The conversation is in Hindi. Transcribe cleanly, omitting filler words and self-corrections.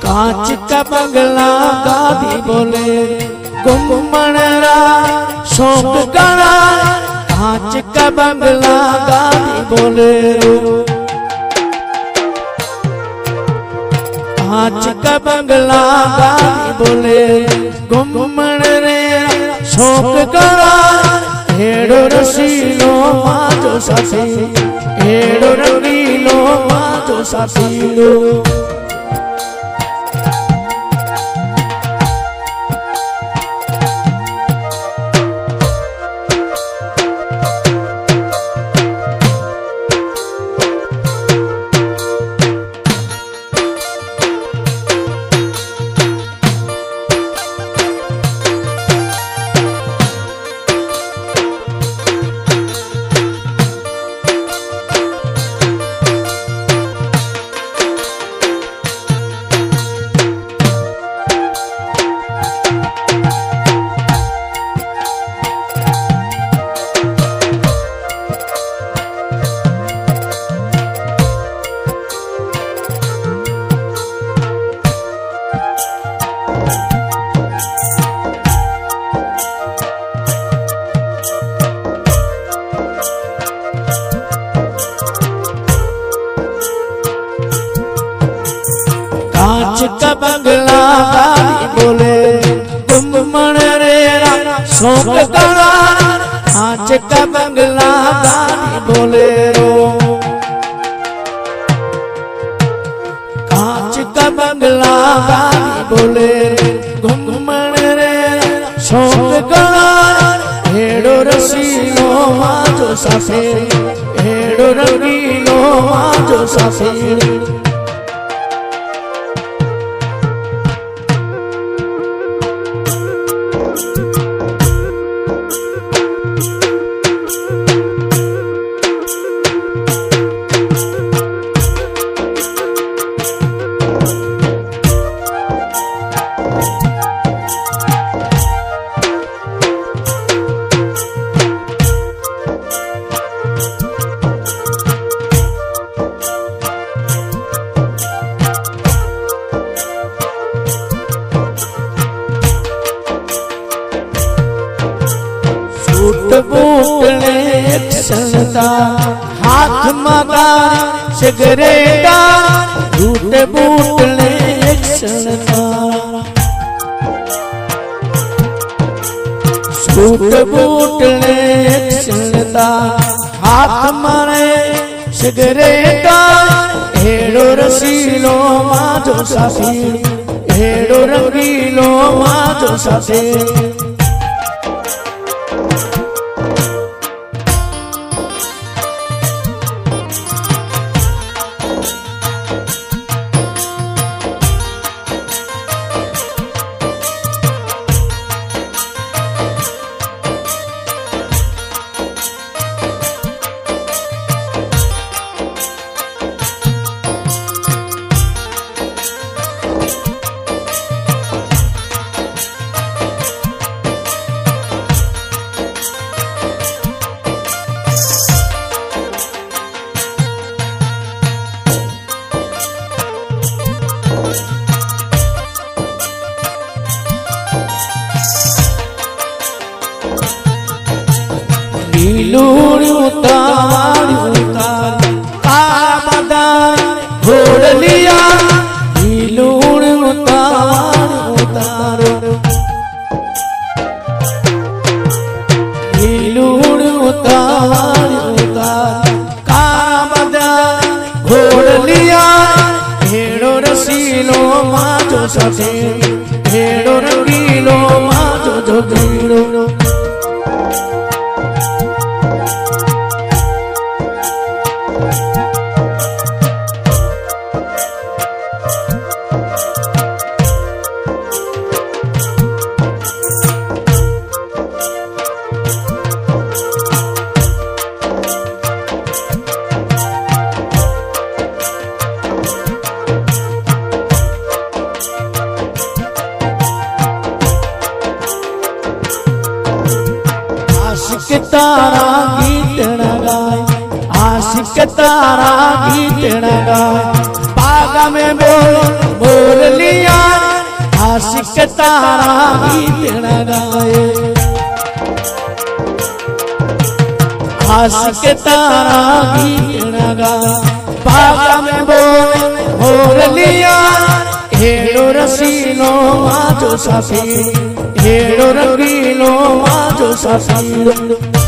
कांच का बंगला गाड़ी बोले घुमणरा शौक गणा कांच का बंगला गाड़ी बोले कांच का बंगला गाड़ी बोले घुमणरे शौक गणा हेड़ो रसीलो माजो साथी हेड़ो रंगीलो माजो साथीलो कांच का बंगला गाड़ी बोले घुमणरे शौक गणा कांच का बंगला गाड़ी बोले कांच का बंगला गाड़ी बोले घुमणरे शौक गणा हेड़ो रसीलो माजो साथे हेड़ो रंगीलो माजो साथे सूट बूट ने एक्सलता हाथ मगार सिगरेटा सूट बूट ने एक्सलता सूट बूट ने एक्सलता हाथ मारे सिगरेटा हेड़ो रसीलो माजो साथी हेड़ो रंगीलो माजो साथी लूड़ उतार उतार कामदार घोड़ लिया लूड़ उतार उतार लूड़ उतार उतार कामदार घोड़ लिया हेड़ो रसीलो माजो साथे हेड़ो रंगीलो माजो जोगीलो आशिक तारा गीत न गाए आशिक तारा गीत न गाए बागा में बोल लिया आशिक तारा गीत न गाए आशिक तारा गीत न गाए बागा में बोल लिया हेड़ो रसीलो माजो साथी हेड़ो रंगीलो माजो साथी